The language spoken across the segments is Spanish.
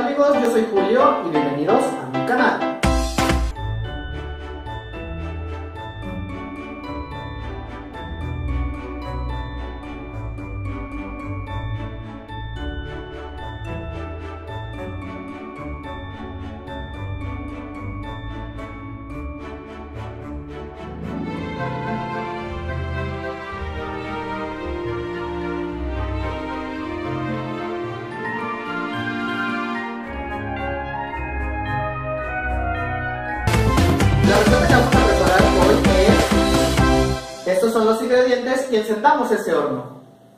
Hola amigos, yo soy Julio y bienvenidos a mi canal. La receta que vamos a preparar hoy es: estos son los ingredientes y encendamos ese horno.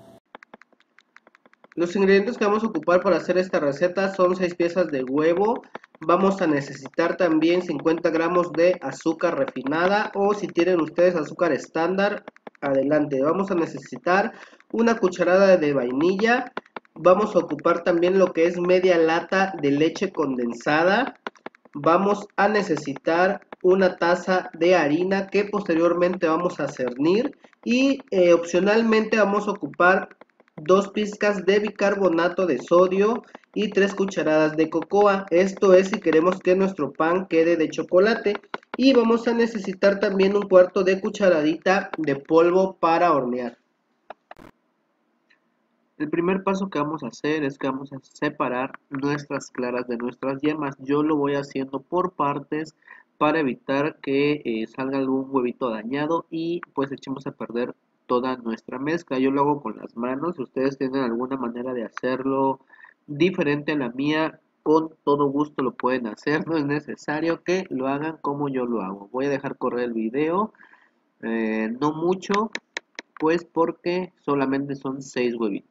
Los ingredientes que vamos a ocupar para hacer esta receta son 6 piezas de huevo. Vamos a necesitar también 50 gramos de azúcar refinada, o si tienen ustedes azúcar estándar, adelante. Vamos a necesitar una cucharada de vainilla. Vamos a ocupar también lo que es media lata de leche condensada. Vamos a necesitar una taza de harina que posteriormente vamos a cernir, y opcionalmente vamos a ocupar 2 pizcas de bicarbonato de sodio y 3 cucharadas de cocoa. Esto es si queremos que nuestro pan quede de chocolate. Y vamos a necesitar también un cuarto de cucharadita de polvo para hornear. El primer paso que vamos a hacer es que vamos a separar nuestras claras de nuestras yemas. Yo lo voy haciendo por partes para evitar que salga algún huevito dañado y pues echemos a perder toda nuestra mezcla. Yo lo hago con las manos. Si ustedes tienen alguna manera de hacerlo diferente a la mía, con todo gusto lo pueden hacer. No es necesario que lo hagan como yo lo hago. Voy a dejar correr el video, no mucho, pues porque solamente son 6 huevitos.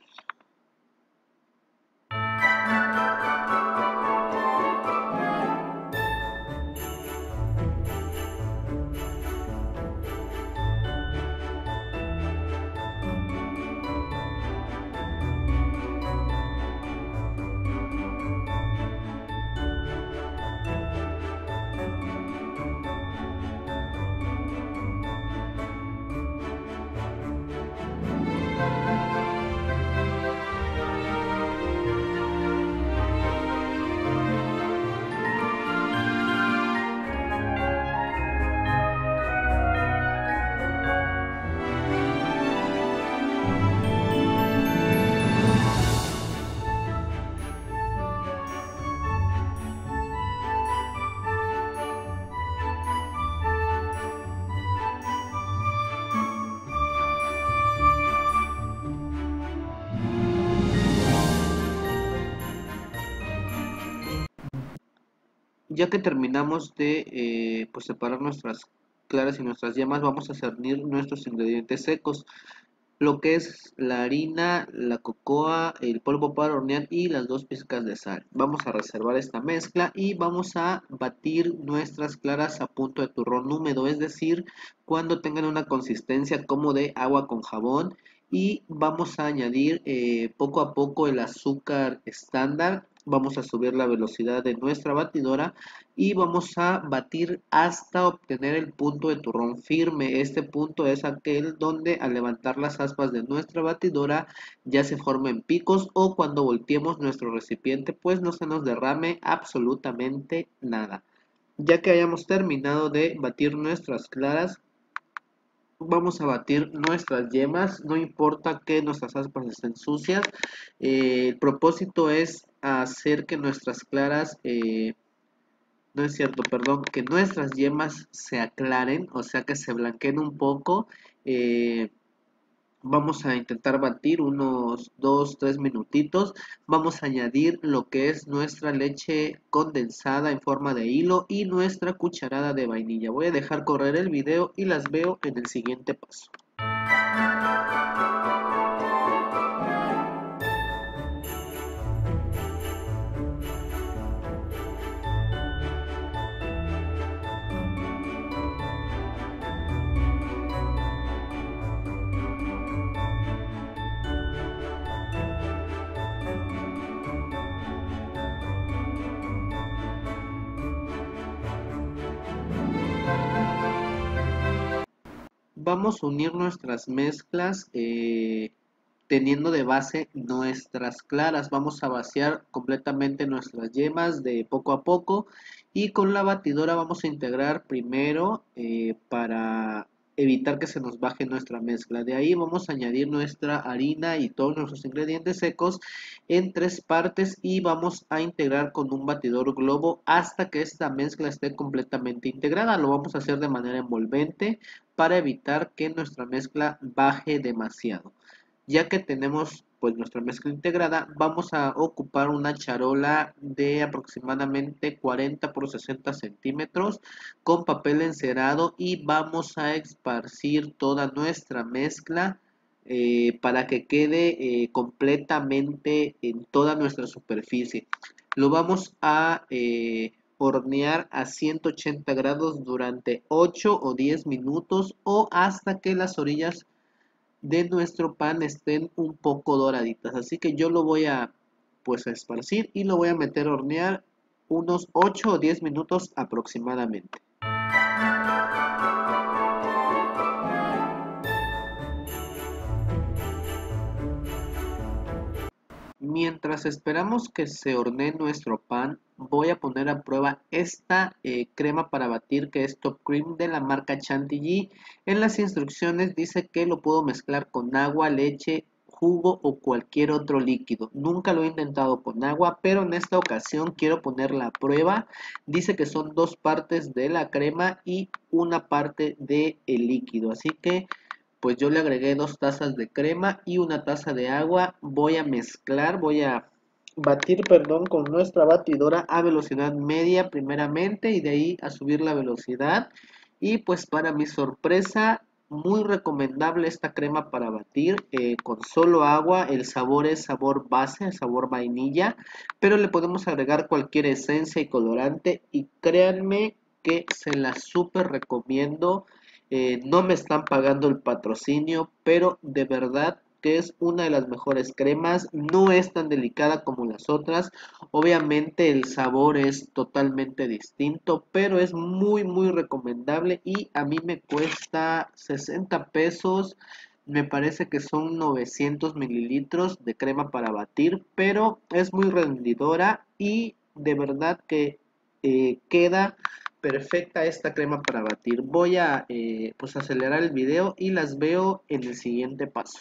Ya que terminamos de pues separar nuestras claras y nuestras yemas, vamos a cernir nuestros ingredientes secos, lo que es la harina, la cocoa, el polvo para hornear y las 2 pizcas de sal. Vamos a reservar esta mezcla y vamos a batir nuestras claras a punto de turrón húmedo, es decir, cuando tengan una consistencia como de agua con jabón. Y vamos a añadir poco a poco el azúcar estándar. Vamos a subir la velocidad de nuestra batidora y vamos a batir hasta obtener el punto de turrón firme. Este punto es aquel donde al levantar las aspas de nuestra batidora ya se formen picos, o cuando volteemos nuestro recipiente pues no se nos derrame absolutamente nada. Ya que hayamos terminado de batir nuestras claras, vamos a batir nuestras yemas. No importa que nuestras aspas estén sucias, el propósito es hacer que nuestras claras no es cierto, perdón, que nuestras yemas se aclaren, o sea que se blanqueen un poco. Vamos a intentar batir unos 2-3 minutitos. Vamos a añadir lo que es nuestra leche condensada en forma de hilo y nuestra cucharada de vainilla. Voy a dejar correr el video y las veo en el siguiente paso. Vamos a unir nuestras mezclas teniendo de base nuestras claras. Vamos a vaciar completamente nuestras yemas de poco a poco y con la batidora vamos a integrar primero para evitar que se nos baje nuestra mezcla. De ahí vamos a añadir nuestra harina y todos nuestros ingredientes secos en tres partes y vamos a integrar con un batidor globo hasta que esta mezcla esté completamente integrada. Lo vamos a hacer de manera envolvente para evitar que nuestra mezcla baje demasiado. Ya que tenemos pues nuestra mezcla integrada, vamos a ocupar una charola de aproximadamente 40 por 60 centímetros con papel encerado y vamos a esparcir toda nuestra mezcla para que quede completamente en toda nuestra superficie. Lo vamos a hornear a 180 grados durante 8 o 10 minutos o hasta que las orillas de nuestro pan estén un poco doraditas. Así que yo lo voy a pues a esparcir y lo voy a meter a hornear unos 8 o 10 minutos aproximadamente. Mientras esperamos que se hornee nuestro pan, voy a poner a prueba esta crema para batir que es Top Cream de la marca Chantilly. En las instrucciones dice que lo puedo mezclar con agua, leche, jugo o cualquier otro líquido. Nunca lo he intentado con agua, pero en esta ocasión quiero ponerla a prueba. Dice que son dos partes de la crema y una parte del líquido, así que pues yo le agregué 2 tazas de crema y una taza de agua. Voy a mezclar, voy a batir, perdón, con nuestra batidora a velocidad media primeramente y de ahí a subir la velocidad. Y pues para mi sorpresa, muy recomendable esta crema para batir con solo agua. El sabor es sabor base, sabor vainilla, pero le podemos agregar cualquier esencia y colorante y créanme que se la súper recomiendo. No me están pagando el patrocinio, pero de verdad que es una de las mejores cremas. No es tan delicada como las otras. Obviamente el sabor es totalmente distinto, pero es muy recomendable y a mí me cuesta 60 pesos. Me parece que son 900 mililitros de crema para batir, pero es muy rendidora y de verdad que queda perfecta esta crema para batir. Voy a pues acelerar el video y las veo en el siguiente paso.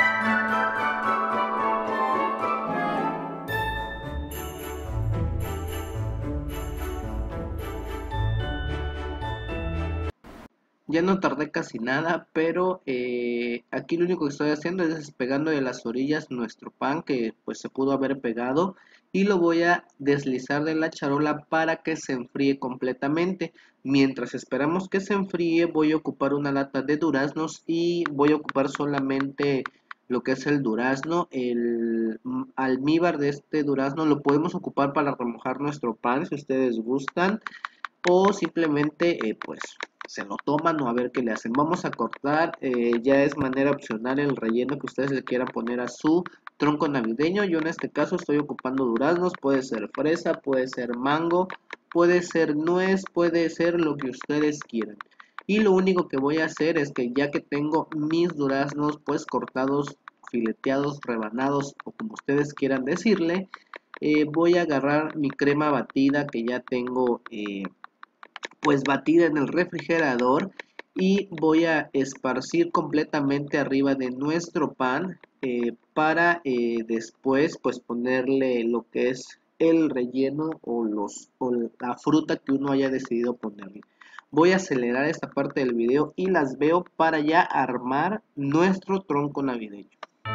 Ya no tardé casi nada, pero aquí lo único que estoy haciendo es despegando de las orillas nuestro pan que pues se pudo haber pegado y lo voy a deslizar de la charola para que se enfríe completamente. Mientras esperamos que se enfríe voy a ocupar una lata de duraznos y voy a ocupar solamente lo que es el durazno. El almíbar de este durazno lo podemos ocupar para remojar nuestro pan si ustedes gustan o simplemente pues se lo toman o a ver qué le hacen. Vamos a cortar, ya es manera opcional el relleno que ustedes le quieran poner a su tronco navideño. Yo en este caso estoy ocupando duraznos, puede ser fresa, puede ser mango, puede ser nuez, puede ser lo que ustedes quieran. Y lo único que voy a hacer es que ya que tengo mis duraznos pues cortados, fileteados, rebanados o como ustedes quieran decirle, voy a agarrar mi crema batida que ya tengo pues batida en el refrigerador y voy a esparcir completamente arriba de nuestro pan para después pues ponerle lo que es el relleno o la fruta que uno haya decidido ponerle. Voy a acelerar esta parte del video y las veo para ya armar nuestro tronco navideño.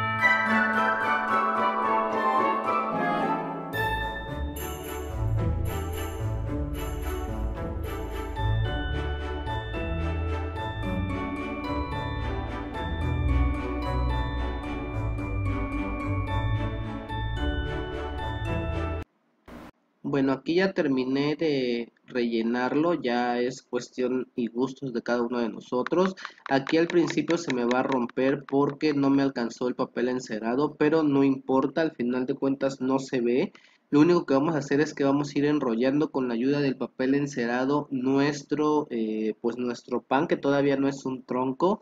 Bueno, aquí ya terminé de rellenarlo, ya es cuestión y gustos de cada uno de nosotros. Aquí al principio se me va a romper porque no me alcanzó el papel encerado, pero no importa, al final de cuentas no se ve. Lo único que vamos a hacer es que vamos a ir enrollando con la ayuda del papel encerado nuestro, pues nuestro pan, que todavía no es un tronco.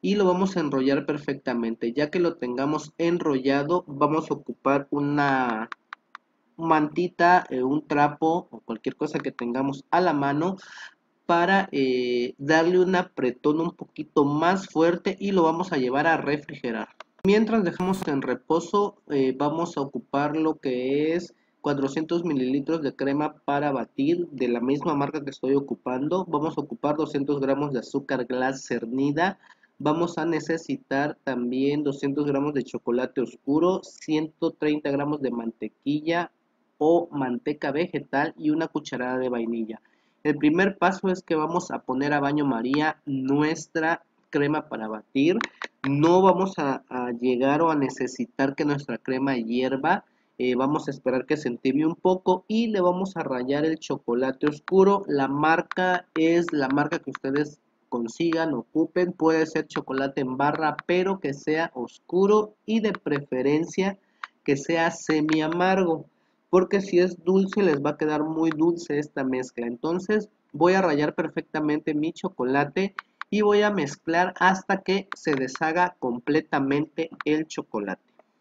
y lo vamos a enrollar perfectamente. Ya que lo tengamos enrollado, vamos a ocupar una mantita, un trapo o cualquier cosa que tengamos a la mano para darle un apretón un poquito más fuerte y lo vamos a llevar a refrigerar. Mientras dejamos en reposo, vamos a ocupar lo que es 400 mililitros de crema para batir de la misma marca que estoy ocupando. Vamos a ocupar 200 gramos de azúcar glass cernida. Vamos a necesitar también 200 gramos de chocolate oscuro, 130 gramos de mantequilla o manteca vegetal y una cucharada de vainilla. El primer paso es que vamos a poner a baño María nuestra crema para batir. No vamos a llegar o a necesitar que nuestra crema hierva. Vamos a esperar que se entibie un poco y le vamos a rallar el chocolate oscuro. La marca es la marca que ustedes consigan, ocupen. Puede ser chocolate en barra, pero que sea oscuro y de preferencia que sea semi amargo, porque si es dulce les va a quedar muy dulce esta mezcla. Entonces voy a rallar perfectamente mi chocolate y voy a mezclar hasta que se deshaga completamente el chocolate.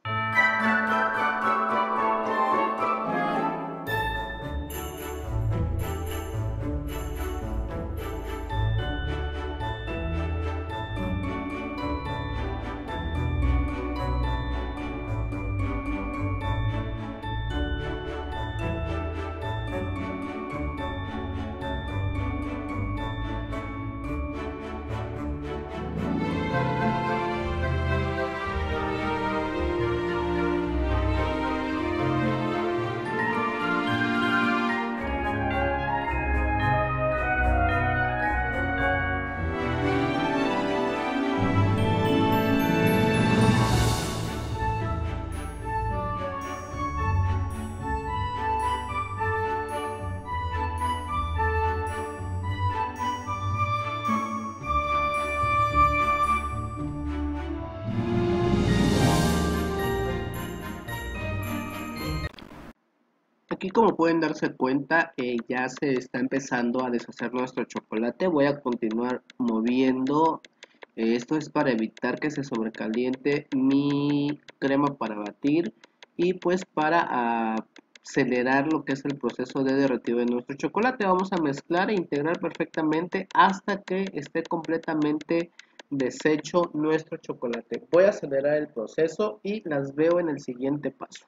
Aquí, como pueden darse cuenta, ya se está empezando a deshacer nuestro chocolate. Voy a continuar moviendo. Esto es para evitar que se sobrecaliente mi crema para batir y pues para acelerar lo que es el proceso de derretido de nuestro chocolate. Vamos a mezclar e integrar perfectamente hasta que esté completamente deshecho nuestro chocolate. Voy a acelerar el proceso y las veo en el siguiente paso.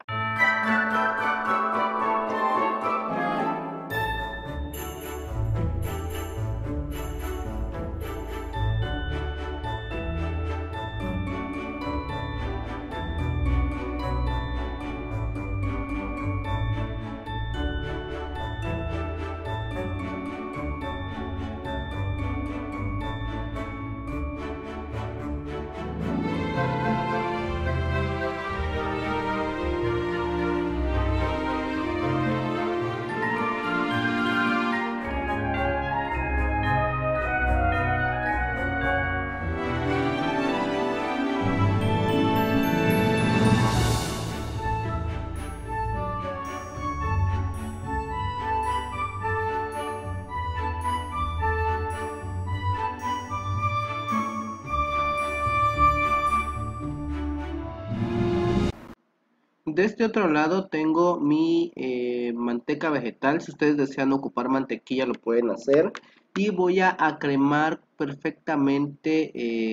De este otro lado tengo mi manteca vegetal. Si ustedes desean ocupar mantequilla lo pueden hacer. Y voy a cremar perfectamente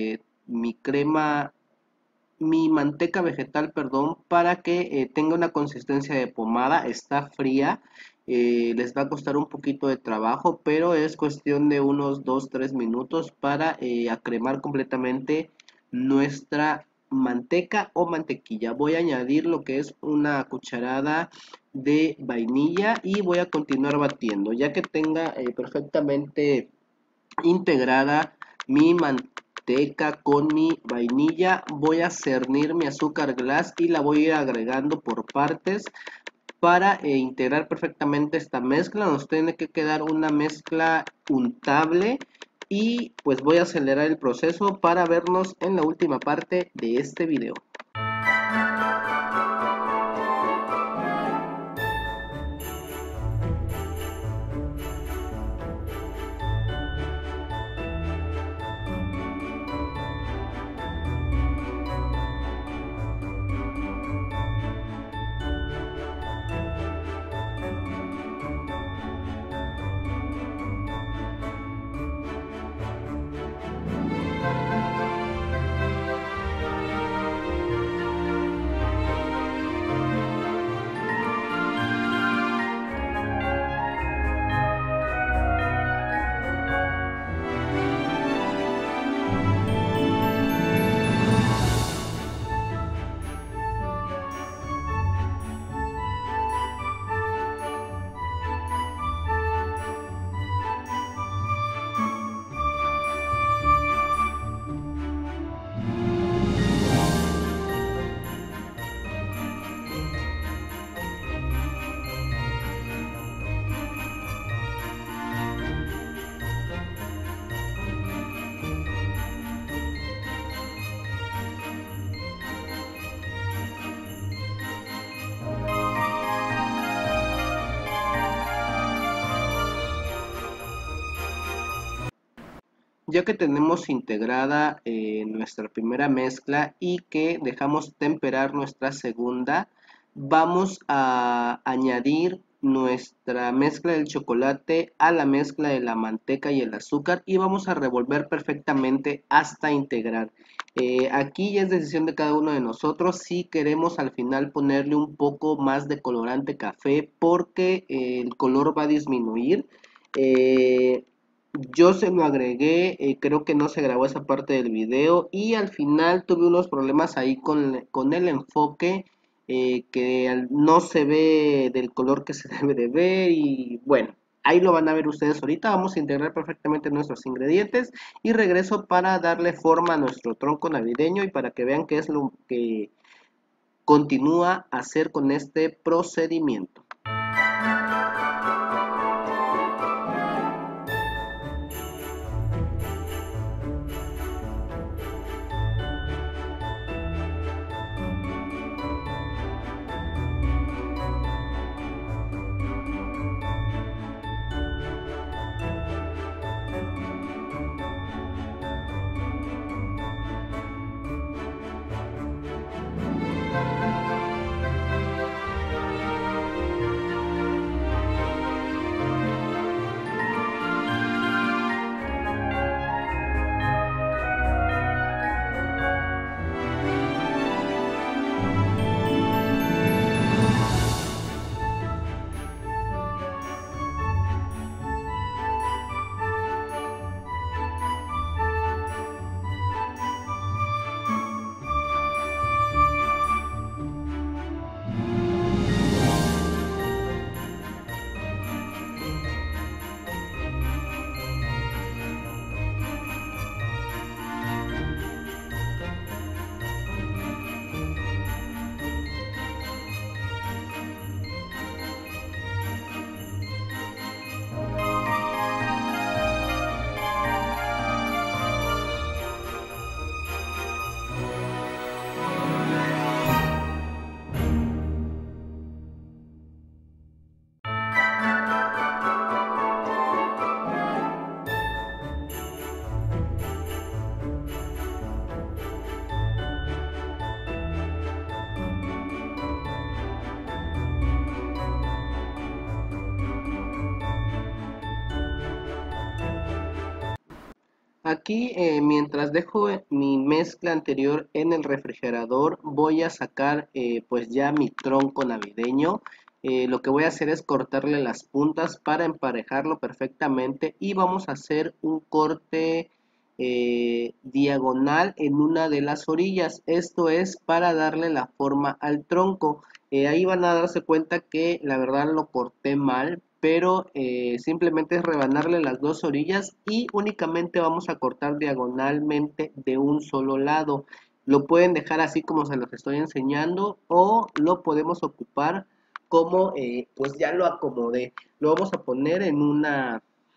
mi manteca vegetal, perdón, para que tenga una consistencia de pomada. Está fría. Les va a costar un poquito de trabajo, pero es cuestión de unos 2-3 minutos para cremar completamente nuestra manteca o mantequilla. Voy a añadir lo que es una cucharada de vainilla y voy a continuar batiendo. Ya que tenga perfectamente integrada mi manteca con mi vainilla, voy a cernir mi azúcar glass y la voy a ir agregando por partes para integrar perfectamente esta mezcla. Nos tiene que quedar una mezcla untable. Y pues voy a acelerar el proceso para vernos en la última parte de este video. Ya que tenemos integrada nuestra primera mezcla y que dejamos temperar nuestra segunda, vamos a añadir nuestra mezcla del chocolate a la mezcla de la manteca y el azúcar y vamos a revolver perfectamente hasta integrar. Aquí ya es decisión de cada uno de nosotros si queremos al final ponerle un poco más de colorante café porque el color va a disminuir. Eh, yo se lo agregué, creo que no se grabó esa parte del video y al final tuve unos problemas ahí con el enfoque, que no se ve del color que se debe de ver y bueno, ahí lo van a ver ustedes ahorita. Vamos a integrar perfectamente nuestros ingredientes y regreso para darle forma a nuestro tronco navideño y para que vean qué es lo que continúa a hacer con este procedimiento. Aquí, mientras dejo mi mezcla anterior en el refrigerador, voy a sacar pues ya mi tronco navideño. Lo que voy a hacer es cortarle las puntas para emparejarlo perfectamente y vamos a hacer un corte diagonal en una de las orillas. Esto es para darle la forma al tronco. Ahí van a darse cuenta que la verdad lo corté mal, pero simplemente es rebanarle las dos orillas y únicamente vamos a cortar diagonalmente de un solo lado. Lo pueden dejar así como se los estoy enseñando o lo podemos ocupar como pues ya lo acomodé. Lo vamos a poner en una...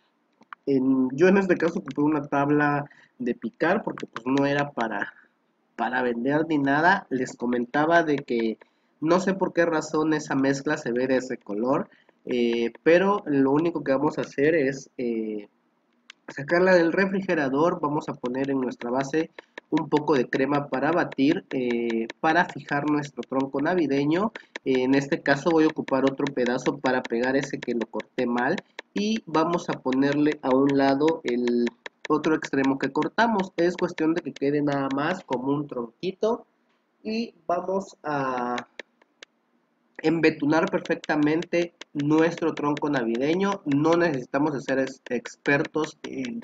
yo en este caso ocupé una tabla de picar porque pues no era para vender ni nada. Les comentaba de que no sé por qué razón esa mezcla se ve de ese color, pero lo único que vamos a hacer es sacarla del refrigerador. Vamos a poner en nuestra base un poco de crema para batir, para fijar nuestro tronco navideño. En este caso voy a ocupar otro pedazo para pegar ese que lo corté mal y vamos a ponerle a un lado el otro extremo que cortamos. Es cuestión de que quede nada más como un tronquito y vamos a embetunar perfectamente nuestro tronco navideño. No necesitamos de ser expertos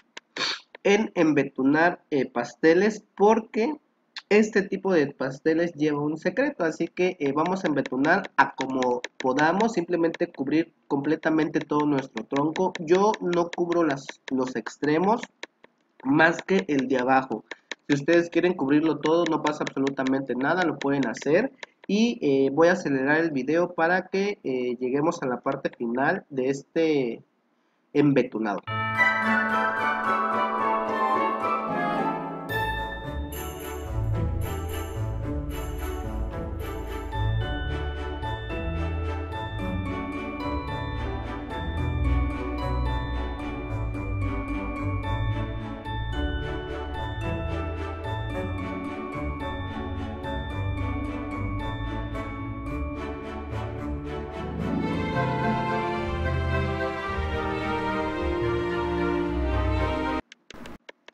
en embetunar pasteles porque este tipo de pasteles lleva un secreto, así que vamos a embetunar a como podamos, simplemente cubrir completamente todo nuestro tronco. Yo no cubro los extremos más que el de abajo. Si ustedes quieren cubrirlo todo, no pasa absolutamente nada, lo pueden hacer. Y voy a acelerar el video para que lleguemos a la parte final de este embetunado.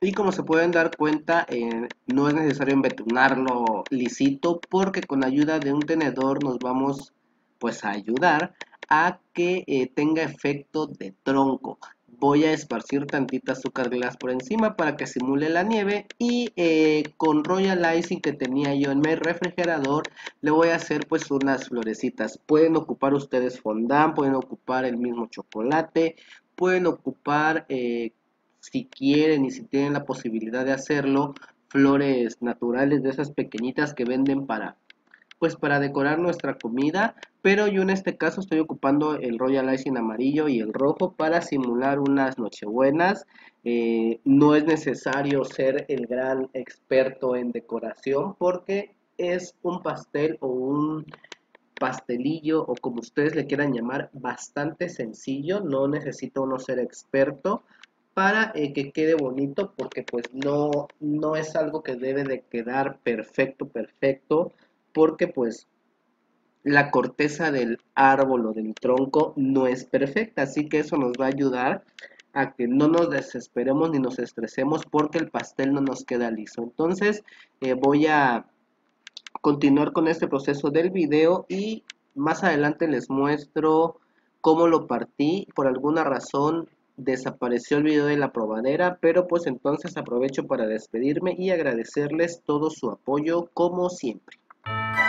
Y como se pueden dar cuenta, no es necesario embetunarlo lisito, porque con ayuda de un tenedor nos vamos pues a ayudar a que tenga efecto de tronco. Voy a esparcir tantita azúcar glass por encima para que simule la nieve, y con Royal Icing que tenía yo en mi refrigerador le voy a hacer pues unas florecitas. Pueden ocupar ustedes fondant, pueden ocupar el mismo chocolate, pueden ocupar si quieren y si tienen la posibilidad de hacerlo, flores naturales de esas pequeñitas que venden para pues para decorar nuestra comida, pero yo en este caso estoy ocupando el Royal Icing amarillo y el rojo para simular unas nochebuenas. No es necesario ser el gran experto en decoración, porque es un pastel o un pastelillo, o como ustedes le quieran llamar, bastante sencillo. No necesita uno ser experto para que quede bonito, porque pues no es algo que debe de quedar perfecto, porque pues la corteza del árbol o del tronco no es perfecta, así que eso nos va a ayudar a que no nos desesperemos ni nos estresemos porque el pastel no nos queda liso. Entonces voy a continuar con este proceso del video, y más adelante les muestro cómo lo partí. Por alguna razón desapareció el video de la probadera, pero pues entonces aprovecho para despedirme y agradecerles todo su apoyo como siempre.